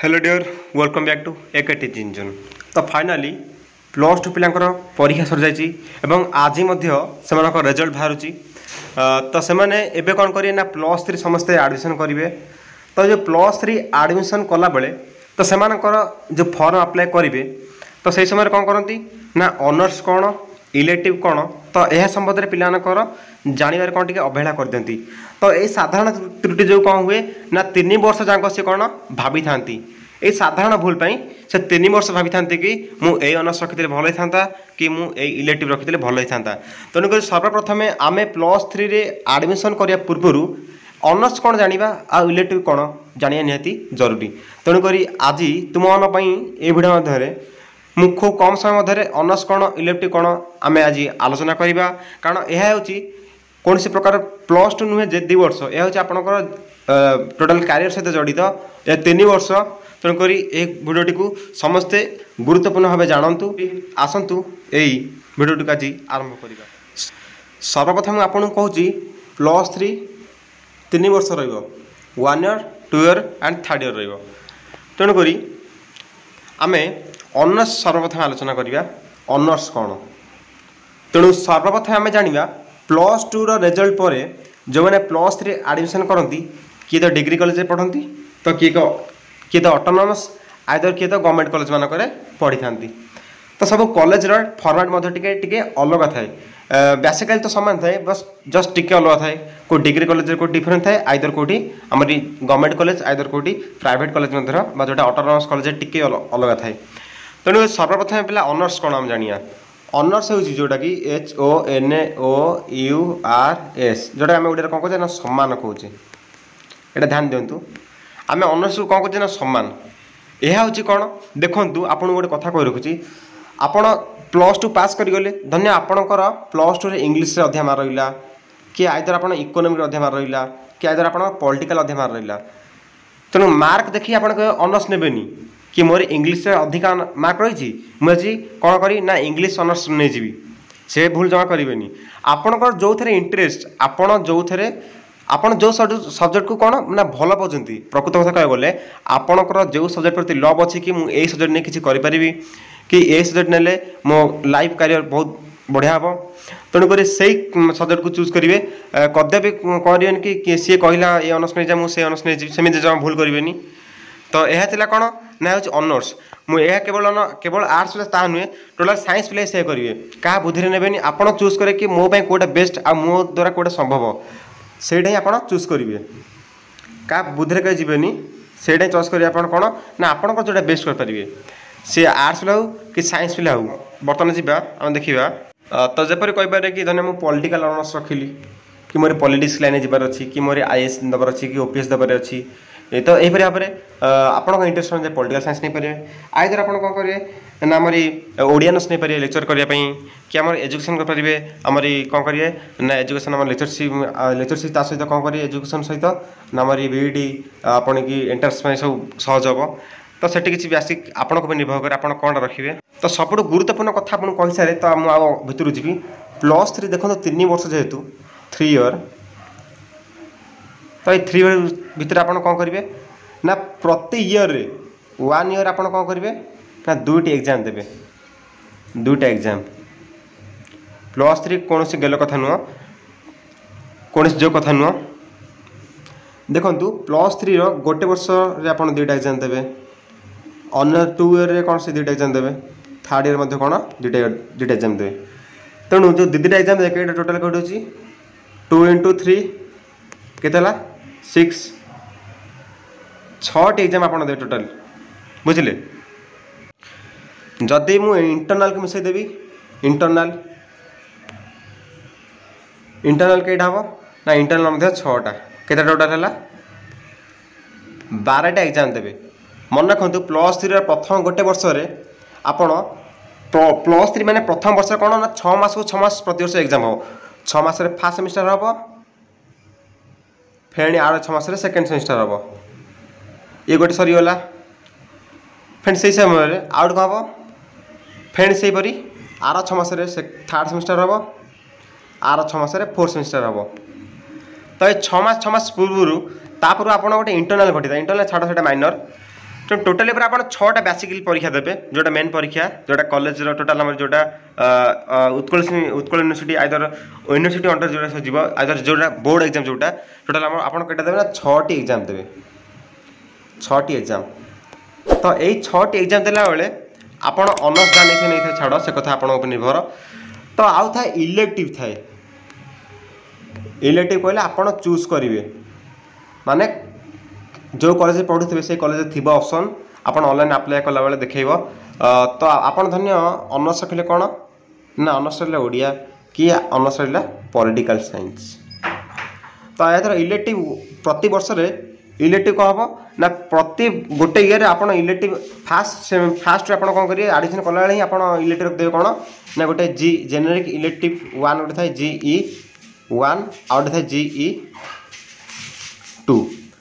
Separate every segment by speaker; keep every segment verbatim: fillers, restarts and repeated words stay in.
Speaker 1: Hello dear welcome back to AKT engine. तो finally plus two पिलांकर परीक्षा सर जाइए एवं आज से रिजल्ट बाहर तो से एबे कौन करेंगे ना प्लस थ्री समस्ते एडमिशन करेंगे। तो जो प्लस थ्री एडमिशन कला बेले तो से जो फॉर्म अप्लाई करेंगे तो से समय कौन करती ना ऑनर्स कौन इलेक्टिव कौन तो यह संबंध में पिलानकर जानवर कौन टी अवहेला कर दिखती। तो ये साधारण त्रुटि जो कौन हुए ना तीन वर्ष जाक सी कौन भावी था ये साधारण भूल पाई से तीन वर्ष भावी था कि मुझे ऑनर्स रखी भल होता कि मुझे इलेक्टिव रखी भल होता। तेणुक सर्वप्रथम आम प्लस थ्री एडमिशन करने पूर्वर ऑनर्स कौन जाना आ इलेक्टिव कौन जाना निहाती जरूरी। तेणुक आज तुम ये भिडियो मध्य मु खूब कम समय मध्य ऑनर्स कौन इलेक्टिव कौन आम आज आलोचना करवा कारण यह हूँ कौन सी प्रकार प्लस टू नुहे दु वर्ष यह हूँ आपंकर टोटाल कैरियर सहित जड़ित यह तीन वर्ष। तेणुक भिडियोटी को समस्ते गुरुत्वपूर्ण भाव जानतु आसतु यही भिडियोटी आज आरंभ करवा। सर्वप्रथम आपको कहूँ प्लस थ्री तीन वर्ष one year two year and third year रेणुक आम ऑनर्स सर्वप्रथम आलोचना करवा ऑनर्स कौन। तेणु सर्वप्रथम आम जाना प्लस टू रिजल्ट पर जो मैंने प्लस थ्री एडमिशन करती किए तो डिग्री कॉलेज पढ़ती तो किए किए तो ऑटोनोमस आइदर किए तो गवर्नमेंट कॉलेज मानक पढ़ी था। तो सब कॉलेज फॉर्मेट टे अलग थाए बेसिकली तो सामान थाए बस जस्ट टिके अलग थाए को डिग्री कॉलेज को डिफरेंट थाए आइदर कौटी आम गवर्नमेंट कॉलेज आइदर कौटी प्राइवेट कॉलेज जो ऑटोनोमस कॉलेज टिके अलग थाए। तेणु सर्वप्रथम पे ऑनर्स कौन आम जाना ऑनर्स हूँ जोटा कि H O N A O U R S जोटा आम ओडिया कौन कहे ना सम्मान कहे यहाँ ध्यान दिंतु आम ऑनर्स को कौन कहे ना सम्मान। यह हूँ कौन देखु आपको गोटे कथा कही रखुच्छी आपण प्लस टू पास करगले धन्य आपणकर प्लस टू इंग्लीश अध्याय मार रहा कि आइदर आप इकोनोमिक अध्याय मार रहा कि आइदर आप पॉलिटिकल अध्याय मार रहा। तेणु मार्क देखिए आप ऑनर्स नेबेनी कि मोर इंग्लीश अधिका मार्क रही मुझे कौन करी ना इंग्लीश ऑनर्स नहीं जी से भूल जमा करेंगे। आपणकर जो थे इंटरेस्ट आपड़ जो थे आपड़ जो सब्जेक्ट को कौन ना भल पाँच प्रकृत कथा कह गले आपणकर जो सब्जेक्ट प्रति लव अच्छी कि मुझे सब्जेक्ट नहीं किसी करें कि ये सब्जेक्ट ने मो लाइफ कैरियर बहुत बढ़िया हम। तेणुक से सब्जेक्ट को चूज करेंगे कदापि करें कि सी कहला ये ऑनर्स नहीं जा मुझे ऑनर्स नहीं सेम जमा भूल करेंगे। तो यह थी कौन ना हूँ ऑनर्स मुझे केवल केवल आर्ट्स ता नुहे टोटाल साइंस पे से करेंगे क्या बुद्धि ने आप चूज करें कि मो कौटा बेस्ट आ मो द्वारा कौटा संभव से ही आप चूज करेंगे क्या बुद्धि कहीं जीवेनि से चॉइस करेंगे आप कौन ना आपंकर जोटा बेस्ट करेंगे सी आर्ट्स पिला हो कि साइंस पिला हो। बर्तमान जा आम देखा तो जपर कहीपर कि धन्य मुझे पॉलिटिकल ऑनर्स रखिली कि मोर पॉलिटिक्स लाइन जबार अच्छी कि मोर आईएएस दबार अच्छी कि ओपीएस दबार अच्छी तो यहीपरि भाव में आपंक इंटरेस्ट अनुसार पॉलिटिकल साइंस नहीं पारे आइदर आप कौन करेंगे ना आमरी ओडियानस नहीं पारे लेक्चर करने कि आम एजुकेशन करेंगे आमरी कौन करेंगे ना एजुकेशन आम लेक्चरशिप लेक्चरशिप ता सहित कौन करेंगे एजुकेशन सहित ना आमरी बीईडी आपन की एंट्रांस सब सहज हम। तो से किसी बेसिक आपको निर्भर करे आप कौन रखिए। तो सब गुरुत्वपूर्ण कथा आपको कही सारे तो मुझे भितर जी प्लस थ्री देखो तीन वर्ष जेहेतु थ्री इयर तो ये थ्री इयर भितर आप कौन करेंगे ना प्रति इयर रे वन इयर आप कौन करेंगे ना दुईट एग्जाम देवे दुईटा एग्जाम प्लस थ्री कौन सी गेल कथा नुह कौन जो कथा नुह देखु प्लस थ्री रोटे वर्ष आप दुईटा एग्जाम देवे अन टू इयर कौन से दुईटा एग्जाम देवे थर्ड इयर मध्य कौन दुईटा दुईटा एग्जाम देवे। तेणु जो दुईटा एग्जाम देखे टोटाल कौट हो टू इंटू थ्री के सिक्स छटी एग्जाम आप दे टोटाल बुझे जदि मु इंटरनाल को मिसईदेवी इंटरनाल इंटरनाल कईटा हम ना इंटरनाल छटा के टोटाल है बारटा एग्जाम देवे। मन रखु प्लस थ्री प्रथम गोटे वर्ष आपण प्लस थ्री माने प्रथम वर्ष कौन ना छः मास को छः मास प्रति वर्ष एग्जाम हम छः मास फास्ट सेमिस्टर हम फेणी आर छः मास सेकेंड सेमिस्टर हम ये गोटे सरीगला फेण से समय आउट कौन हम फेण से परी आर छः मास थर्ड सेमिस्टर हम आर छः मास फोर्थ सेमिस्टर हम। तो ये छः मास छः मास पूर्व तापर आप गोटे इंटरनाल घटी इंटरनाल छाड़ से माइनर तो टोटाली पर आप छटा बेसिकली परीक्षा देते जोटा मेन परीक्षा जोटा कॉलेज टोटाल आम जोटा Utkal Utkal university either university under जो जीव आइदर जोटा बोर्ड एग्जाम जोटा टोटाल आप देवे ना छटी एग्जाम देवे छटी एग्जाम। तो यही छटी एग्जाम देला बेले आपण अनर्स जहाँ नहीं नहीं छाड़ से कथा आप निर्भर। तो आउ था इलेक्टिव थाए इलेक्टिव कहले आपण चूज करेंगे माने जो कॉलेज पढ़ुवे से कॉलेज थी ऑप्शन आपन ऑनलाइन अप्लाई कला बेले देखैब। तो आपन धन्य ऑनर्स रखिले कौन ना ऑनर्स रखिले ओडिया कि ऑनर्स रखिला पॉलिटिकल साइंस। तो यार इलेक्टिव प्रति वर्ष रे इलेक्टिव कौन हम ना प्रति गोटे ईयर आपन इलेक्टिव फास्ट फास्ट आपन कौन करिए एडमिशन कला बेले ही आपन इलेक्टिव देबे कौन ना गोटे जी जेनेरिक इलेक्टिव वन गोटे थाए जीई वन आ गोटे थाए जीई टू।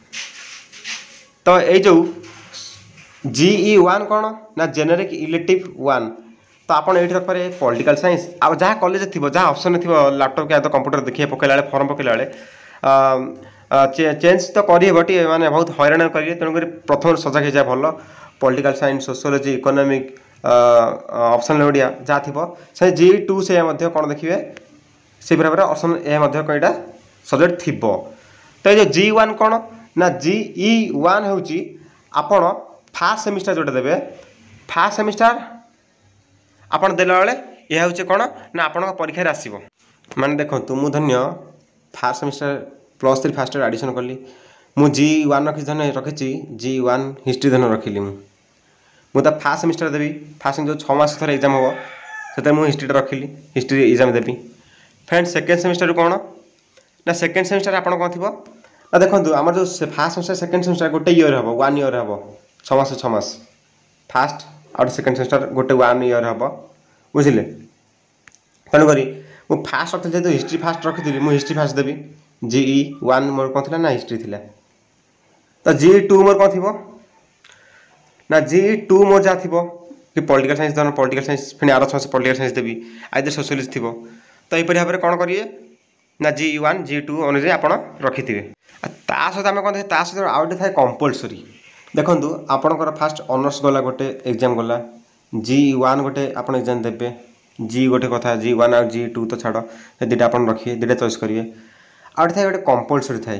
Speaker 1: तो ये जो जीई वन कौन ना जेनेरिक इलेक्टिव वन। तो आप ये रखिए पॉलिटिकल साइंस आ जहाँ कॉलेज थी जहाँ ऑप्शन थी लैपटॉप क्या तो कंप्यूटर देखिए पकड़ा बेले फॉर्म पकड़ा बेले चेंज तो करें टे माने बहुत हईराण करेंगे तेणुक प्रथम सजग हो जाए भल political science sociology economic option Odia जहाँ थी से जी टू से कौन देखिए से भाव में ऑप्शन ये कईटा सब्जेक्ट थी। तो ये जी वन कौन ना जीई वन हूँ आपण फास्ट सेमिस्टर जोटा देवे फास्ट सेमिस्टर आपन देला बेले यह हूँ कौन ना आपण परीक्षा आसो माने देखो मु धन्य first semester plus three first edition कली मु जी वन रखी धन रखी जी वन हिस्ट्री धन रखिली मुझे फास्ट सेमिस्टर देवी फास्ट जो छः मास थोड़े एग्जाम हम से मुझे हिस्ट्री रखिली हिस्ट्री एग्जाम देवी। फ्रेंड सेकेंड सेमिस्टर कौन ना सेकेंड सेमिस्टर आप कौन थी ना देखो आम जो फास्ट सेमिस्टर सेकेंड सेमिस्टर गोटे इयर हम वन इयर हम छमास छमास फास्ट आउट सेकेंड सेमिस्टर गोटे वन इयर हम बुझे। तेणुक मुझे फास्ट रखी जेहतु हिस्ट्री फास्ट रखी मुझे हिस्ट्री फास्ट देवी जीई वन मोर कौन थी ना हिस्ट्री थी। तो जीई टू मोर कौन थी ना जीई टू मोर जहाँ थी कि पॉलिटिकल साइंस धर पॉलिटिकल साइंस फिर आर छमास पॉलिटिकल साइंस देवी आइदर सोशियोलॉजी थी। तो यहीपरि भाव में कौन करिए ना जी वन जी टू अनुसार आप रखि थे। ता सहित आम कौन ता सहित आउ गोटे थाए कंपलसरी देखो आपणकर फास्ट ऑनर्स गला गोटे एग्जाम गला जी वन गोटे आप एग्जाम देवे जी गोटे कथा जी वन आउ जी टू तो छाड़ से दुटा आप रखिए दुटा चॉइस करिए आउ गोटे थाए गोटे कंपलसरी थाए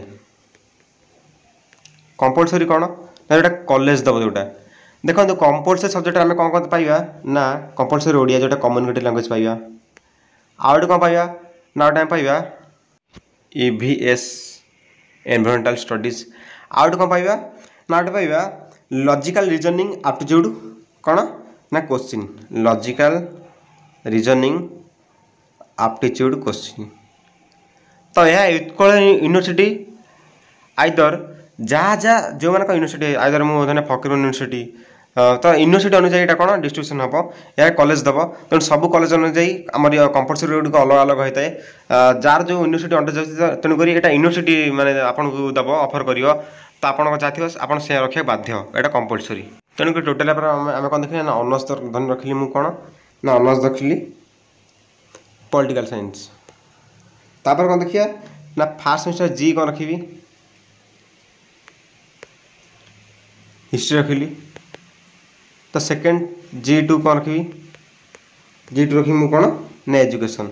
Speaker 1: कंपलसरी कौन ना जोटा कॉलेज दब जोटा देखो कंपलसरी सब्जेक्ट आम कौन कौन पाइबा ना कंपलसरी ओडिया जोटा कम्युनिकेटिव लैंग्वेज पाइबा आउ गोटे कौन पाइबा ना गोटे पाइबा ईवीएस एनवायरमेंटल स्टडीज आउ गोटे कौन पाइबा ना गोटे पाइबा लॉजिकल रीजनिंग एप्टीट्यूड कौन ना question logical reasoning aptitude question. तो यह उत्कल यूनिवर्सिटी आइदर जहाँ जहाँ जो मान यूनिवर्सिटी आइदर मुझे फकीर यूनिवर्सिटी तो यूनिवर्सिटी अनुसार यहाँ कौन डिस्ट्रीब्यूशन हम यह कॉलेज दब तेणु सब कॉलेज अनुसार आम कंपलसरी गुड अलग अलग होता है जार जो यूनिवर्सिटी अंडर जाए तेणुक यहाँ यूनिवर्सिटी माने आपको दब ऑफर कर तो आप जहाँ थी आप रखा बाध्य यहाँ कंपलसरी। तेणुक टोटाल आम कौन देखिए ना ऑनर्स धन रखिली मुझे कौन ना ऑनर्स रखिली पॉलिटिकल साइंस तापर कौन देखिए ना फास्ट सेमिस्टर जी कौन रखी हिस्ट्री रखिली। तो सेकेंड जी टू कौन रखी जी टू रखी मुझे कौन ना एजुकेशन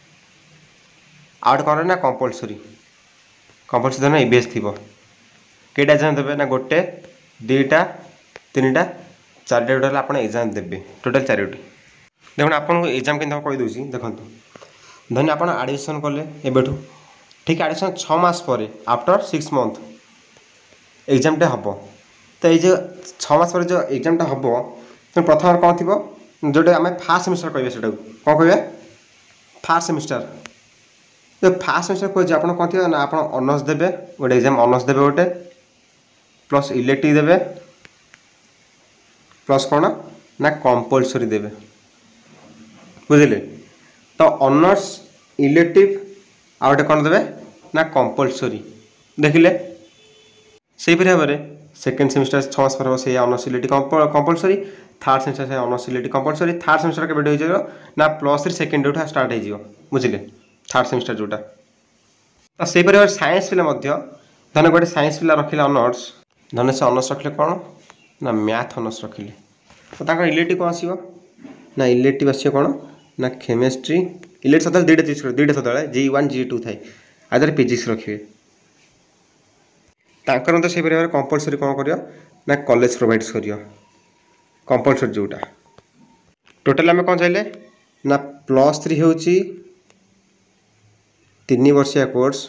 Speaker 1: आउट कौन ना कंपलसरी कंपलसरी धरना ईबीएस थी कईटा एग्जाम देवे ना गोटे दुईटा तीन टा चारिटा टोटाल आप एग्जाम देवे टोटाल चारोटी देखो आपको एग्जाम के कहीदे देखो धन्य आप एडमिशन कले एबेठू ठीक एडमिशन छः मास पर आफ्टर सिक्स मंथ एग्जामटे हम। तो ये छः मास पर जो एग्जामटा हम तो प्रथम कौन थी जोटे आम फास्ट सेमिस्टर कहे से कौन कहे फास्ट सेमिस्टर तो फास्ट सेमिस्टर कहे आप कौन थी ना आप ऑनर्स देवे गोटे एग्जाम ऑनर्स देवे गोटे प्लस इलेक्टिव देवे प्लस कौन ना कंपलसरी देवे बुझे। तो ऑनर्स इलेक्टिव आ गोटे कौन देवे ना कंपलसरी देखिले से भाव में सेकेंड सेमिस्टर छः मास पर से honours elective compulsory third semester से honours elective compulsory third semester के बेटे हो ना प्लस थ्री सेकेंड उठा स्टार्ट हो बुझे थर्ड सेमिस्टर जोटा। तो से साइंस पिला धन गोटे साइंस पिला रखिले ऑनर्स धन से ऑनर्स रखिले कौन ना मैथ ऑनर्स रखिले तो ताकर इलेक्टिव कौन आसीबो ना इलेक्टिव आसीबो कौन ना केमिस्ट्री इलेक्टिव सदा दुईटा चूज कर दुईटा सदा जी वन जी टू थाए आदर फिजिक्स रखिए ताकर तो से परिवार कंपलसरी कौन करियो ना कॉलेज प्रोवाइड्स करियो कंपलसरी जोटा टोटल आम कौन चाहिए ना प्लस थ्री हूँ तीन वर्षिया कोर्स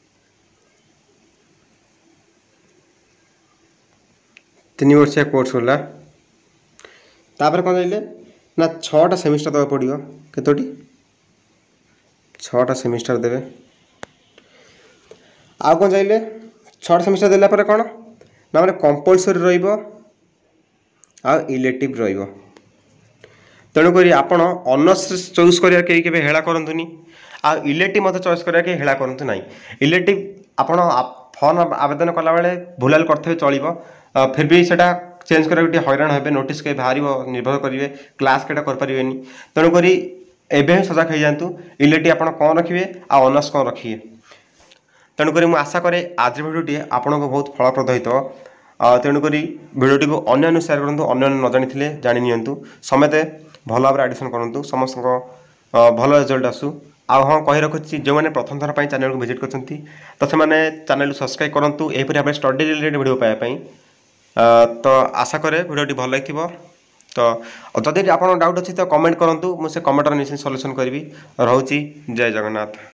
Speaker 1: तीन वर्षिया कोर्स होला तापर कौन चाहिए ना छटा सेमिस्टर देवा पड़ो केतोटी छटा सेमिस्टर देवे आउ कौन चाहिए छटा सेमिस्टर देला पर कौन ना मैंने कंपलसरी रहिबो आ इलेक्टिव रहिबो तेणुक आपण ऑनर्स चॉइस करिया के केबे हेला करंतुनी आ इलेक्टिव मत चॉइस करिया के हेला करंतु नाही इलेक्टिव आपण फॉर्म आवेदन कला बेले भूलाल करथे चलिबो फिर भी सेटा चेंज करा गोटे हैरान हे नोटिस के बाहर निर्भर करेंगे क्लास केटा करें तेणुक एवं सजग हो जातु इलेक्टिव आप कौन रखिए आ ऑनर्स कौन रखिए तेणुक मुझे आशा करे आज भिडियोटी आपको बहुत फलप्रद होता तेणुक भिडियोटी को अन्य सेयार करूँ अन्य न जानी जानी समते भल भाव एडिशन करूँ समस्त भल रिजल्ट आसू आ हाँ कही रखुच्छी जो मैंने प्रथम थर पर चैनल को विजिट करते तो से चैनल सब्सक्राइब करूँ यहपरी भाव स्टडी रिलेटेड वीडियो पाइबापी तो आशा करे वीडियोटी भल लगी तो जदि आप डाउट अच्छी तो कमेंट करूँ मुझे कमेंटर निश्चित सल्यूशन करी रोची जय जगन्नाथ।